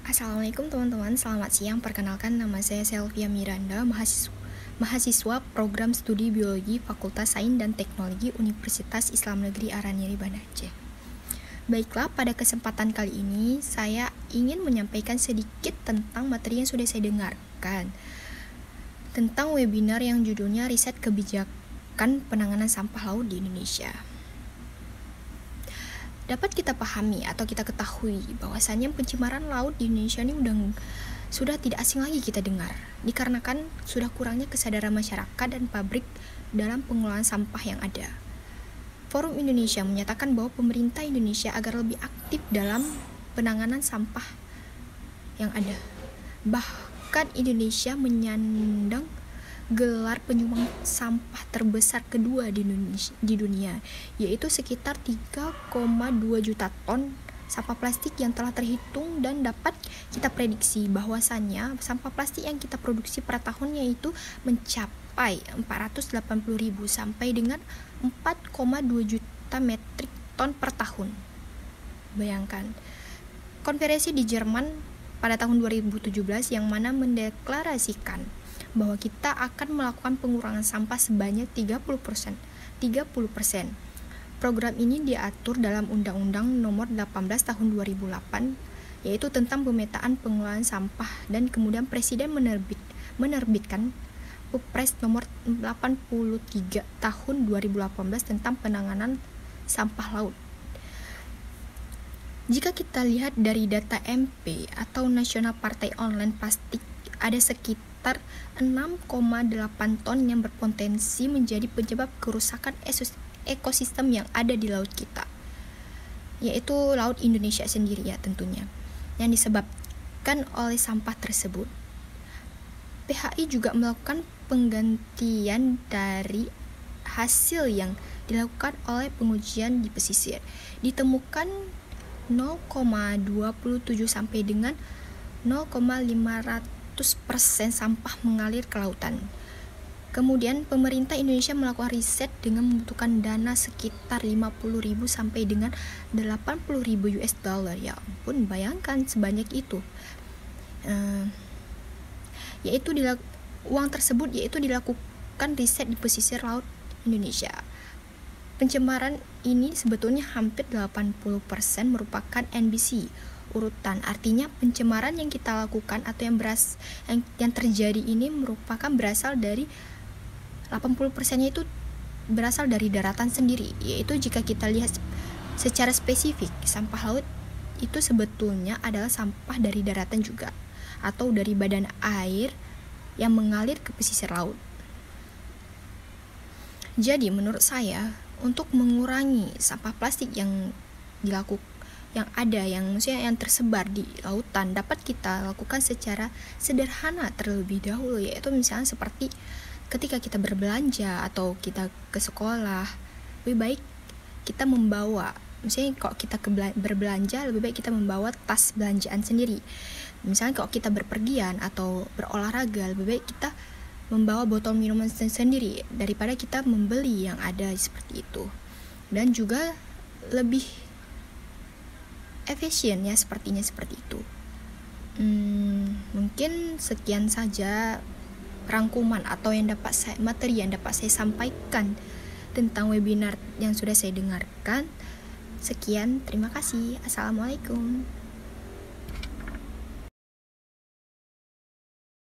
Assalamualaikum teman-teman, selamat siang. Perkenalkan, nama saya Selvia Miranda, mahasiswa program studi biologi Fakultas Sains dan Teknologi Universitas Islam Negeri Aranyeri, Banda Aceh. Baiklah, pada kesempatan kali ini saya ingin menyampaikan sedikit tentang materi yang sudah saya dengarkan tentang webinar yang judulnya Riset Kebijakan Penanganan Sampah Laut di Indonesia. Dapat kita pahami atau kita ketahui bahwasannya pencemaran laut di Indonesia ini sudah tidak asing lagi kita dengar, dikarenakan sudah kurangnya kesadaran masyarakat dan pabrik dalam pengelolaan sampah yang ada. Forum Indonesia menyatakan bahwa pemerintah Indonesia agar lebih aktif dalam penanganan sampah yang ada. Bahkan Indonesia menyandang gelar penyumbang sampah terbesar kedua di dunia, yaitu sekitar 3,2 juta ton sampah plastik yang telah terhitung, dan dapat kita prediksi bahwasannya sampah plastik yang kita produksi per tahunnya itu mencapai 480.000 sampai dengan 4,2 juta metrik ton per tahun. Bayangkan, konferensi di Jerman pada tahun 2017 yang mana mendeklarasikan bahwa kita akan melakukan pengurangan sampah sebanyak 30%. Program ini diatur dalam Undang-Undang Nomor 18 Tahun 2008, yaitu tentang pemetaan pengelolaan sampah, dan kemudian Presiden menerbitkan Perpres Nomor 83 Tahun 2018 tentang penanganan sampah laut. Jika kita lihat dari data MP atau Nasional Partai Online Plastik, ada sekitar 6,8 ton yang berpotensi menjadi penyebab kerusakan ekosistem yang ada di laut kita, yaitu laut Indonesia sendiri ya tentunya, yang disebabkan oleh sampah tersebut. PHI juga melakukan penggantian dari hasil yang dilakukan oleh pengujian di pesisir. Ditemukan 0,27 sampai dengan 0,500% sampah mengalir ke lautan. Kemudian pemerintah Indonesia melakukan riset dengan membutuhkan dana sekitar 50.000 sampai dengan 80.000 US dollar. Ya ampun, bayangkan sebanyak itu. Uang tersebut yaitu dilakukan riset di pesisir laut Indonesia. Pencemaran ini sebetulnya hampir 80% merupakan NBC urutan, artinya pencemaran yang kita lakukan atau yang terjadi ini merupakan berasal dari 80%-nya itu berasal dari daratan sendiri, yaitu jika kita lihat secara spesifik, sampah laut itu sebetulnya adalah sampah dari daratan juga, atau dari badan air yang mengalir ke pesisir laut. Jadi menurut saya, untuk mengurangi sampah plastik yang tersebar di lautan dapat kita lakukan secara sederhana terlebih dahulu, yaitu misalnya seperti ketika kita berbelanja atau kita ke sekolah, lebih baik kita membawa, misalnya kalau kita berbelanja lebih baik kita membawa tas belanjaan sendiri. Misalnya kalau kita berpergian atau berolahraga, lebih baik kita membawa botol minuman sendiri daripada kita membeli yang ada seperti itu. Dan juga lebih efisien ya, sepertinya seperti itu. Mungkin sekian saja rangkuman atau materi yang dapat saya sampaikan tentang webinar yang sudah saya dengarkan. Sekian, terima kasih. Assalamualaikum.